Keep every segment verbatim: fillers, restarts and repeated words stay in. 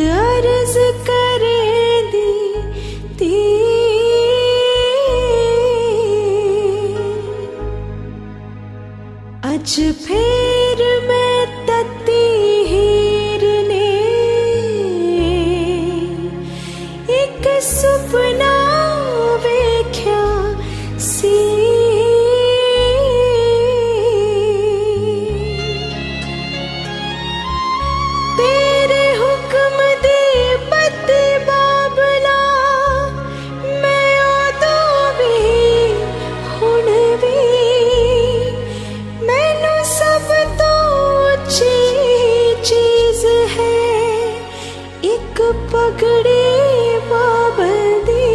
अर्ज करे दी ती अज फिर मैं तती हीर ने एक सुपना वेख्या सी तेरे हुक्म दे पति बाबला मैं उदों भी हुण भी मैनू सब तो अच्छी चीज है एक पगड़ी बाबल दी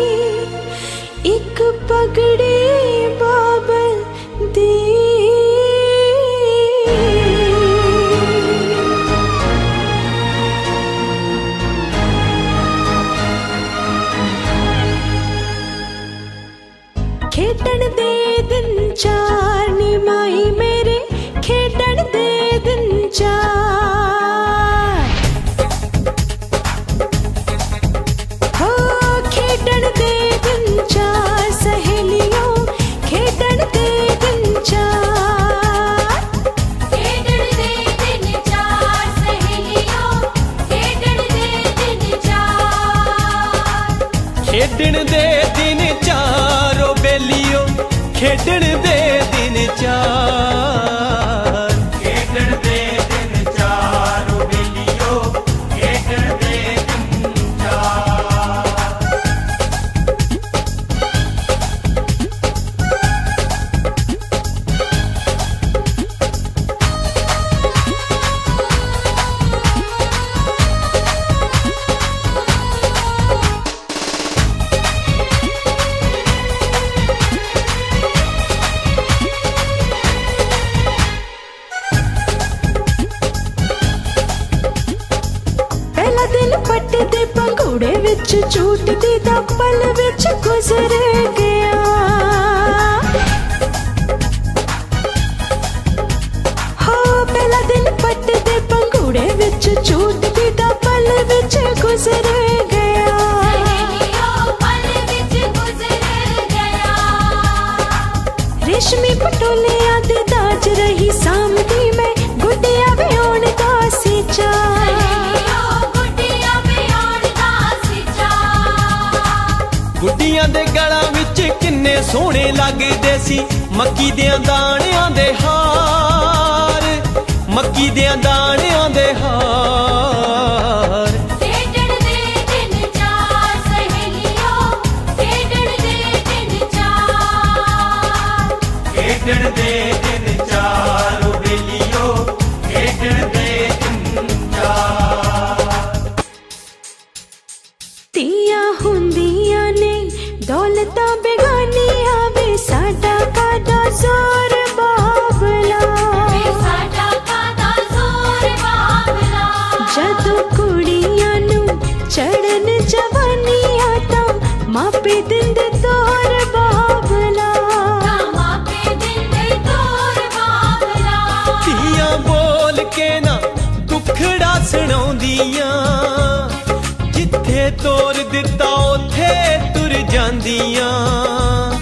एक पगड़ी बाबल दी खेडन दे दिन चार नी माई मेरे खेडन दे दिन चार हो खेडन दे दिन चार सहेलियों खेडन दे दिन चार खेडन दे दिन चार सहेलियों खेडन दे दिन चार खेडन दे दिन चार ओ बेलियो खेडन दे दिन चार खेडन दे दिन चार ओ बेलियो खेडन दे दिन चार पहला दिन पट्टे दे पंघूड़े विच झूटदी दा पल विच गुजर गया हो पहला दिन पट्टे दे पंघूड़े विच झूटदी दा पल विच गुजर गया सहेलियों पल विच गुजर गया रेशमी पटोलियां दे दाज रही सामदी मैं गुड्डिया व्योण दा सी चार सहेलियों गुड्डियां व्योण दा सी चार गुड्डियां दे गलां विच किन्ने सोहणे लगदे सी मक्की देयां दाणियां दे हार मक्की देयां दाणियां दे हार खेडन दे दिन चार सहेलियों खेडन दे दिन चार खेडन दे दिन चार ओ बेलियो खेडन दे दिन चार तियां हुंदियां ने दौलतां बेगानियां वे साडा कादा जोर बाबला वे साडा कादा जोर बाबला जदों कुड़ियां नू चढ़न जवानियां तां मापे दिंदे तोर बाबला मापे दिंदे तोर बाबला धीआं बोल के ना दुखड़ा सुणाउंदियां जिथे तोर दिता उथे तुर जांदियां